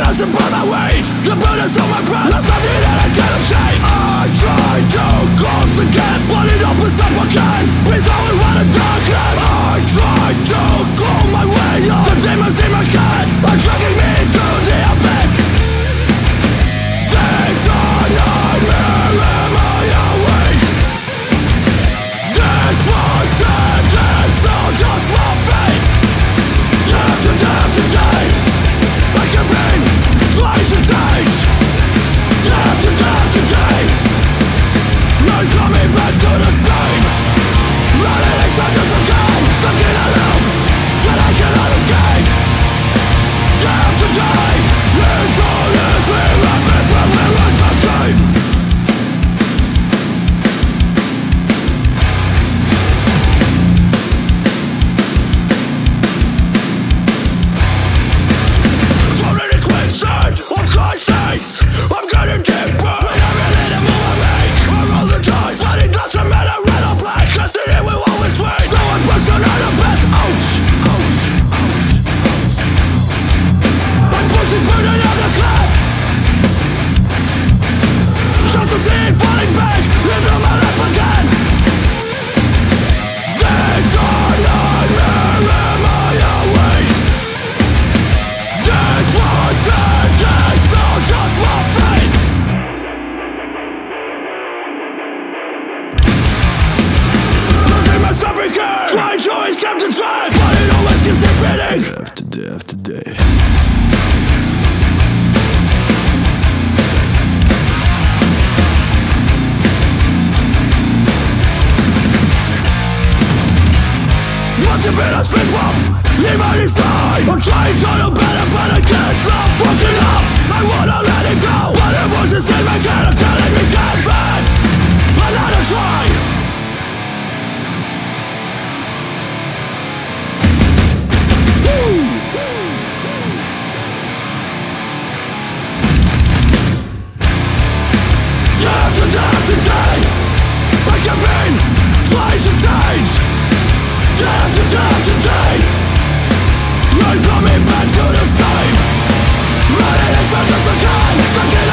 doesn't burn my weight. The burdens on my breast, that's something that I cannot shake. I try to close the gap, but it opens up again. Please only want the darkness. I try to claw my way up. The demons in my head are dragging me to the abyss. This a nightmare, am I awake? This was it, this all just my fate. Death to death today, like a pain, trying to change. Death to death today, not coming back to the same. Running in circles again, stuck in a loop that I cannot escape. Death today, is all as we rapid from where I just came. Floating in quicksand, I'm crisis. I'm getting deeper, and I'm in it, I'm overweight. I roll the dice, but it doesn't matter, red or black, cause the end will always win. So I'm busting out of bed, ouch, ouch, ouch, ouch. I'm pushing further down the cliff, just to see it falling back into my life again. This a nightmare, am I awake? This was it, this all just my fate. Losing myself again, trying to escape the track, but it always keeps repeating. After day after day. Must have been a slip up, leave my inside. I'm trying to do better, but I can't stop fucking up. I wanna let it go, but it was a state my head, I'm telling me get back. Another try. Death to death today, like a pain, trying to change. Death to death today, not coming back to the same. Running in circles again, stuck in